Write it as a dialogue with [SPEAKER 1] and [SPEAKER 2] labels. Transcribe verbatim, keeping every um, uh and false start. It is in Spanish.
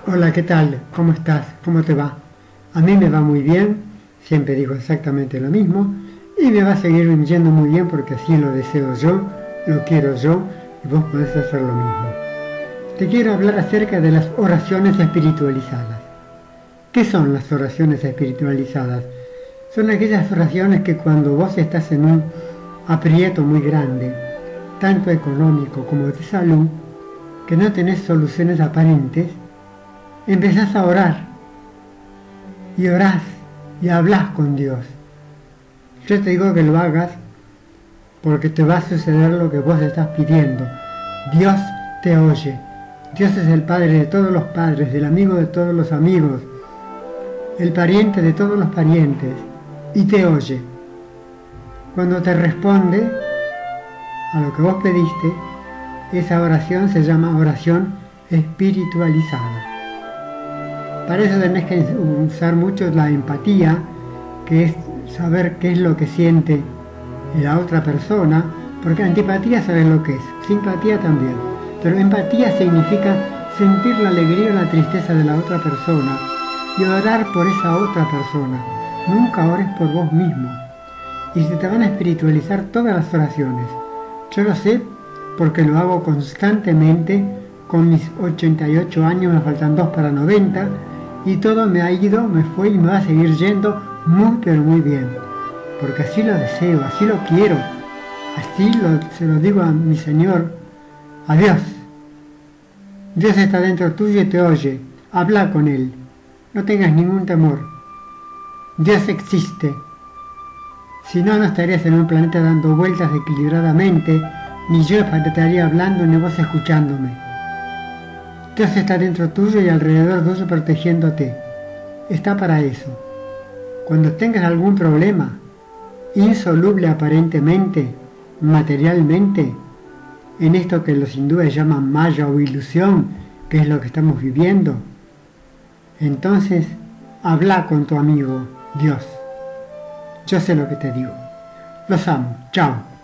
[SPEAKER 1] Hola, ¿qué tal? ¿Cómo estás? ¿Cómo te va? A mí me va muy bien, siempre digo exactamente lo mismo, y me va a seguir yendo muy bien porque así lo deseo yo, lo quiero yo, y vos podés hacer lo mismo. Te quiero hablar acerca de las oraciones espiritualizadas. ¿Qué son las oraciones espiritualizadas? Son aquellas oraciones que cuando vos estás en un aprieto muy grande, tanto económico como de salud, que no tenés soluciones aparentes, empezás a orar y orás y hablas con Dios. Yo te digo que lo hagas porque te va a suceder lo que vos estás pidiendo. Dios te oye. Dios es el Padre de todos los padres, el amigo de todos los amigos, el pariente de todos los parientes, y te oye. Cuando te responde a lo que vos pediste, esa oración se llama oración espiritualizada. Para eso tenés que usar mucho la empatía, que es saber qué es lo que siente la otra persona, porque antipatía sabes lo que es, simpatía también, pero empatía significa sentir la alegría o la tristeza de la otra persona y orar por esa otra persona. Nunca ores por vos mismo. Y se te van a espiritualizar todas las oraciones. Yo lo sé porque lo hago constantemente. Con mis ochenta y ocho años me faltan dos para noventa, y todo me ha ido, me fue y me va a seguir yendo muy pero muy bien. Porque así lo deseo, así lo quiero, así lo, se lo digo a mi Señor, a Dios. Dios está dentro tuyo y te oye, habla con Él, no tengas ningún temor. Dios existe. Si no, no estarías en un planeta dando vueltas equilibradamente, ni yo estaría hablando ni vos escuchándome. Dios está dentro tuyo y alrededor tuyo protegiéndote. Está para eso. Cuando tengas algún problema, insoluble aparentemente, materialmente, en esto que los hindúes llaman maya o ilusión, que es lo que estamos viviendo, entonces habla con tu amigo Dios. Yo sé lo que te digo. Los amo. Chao.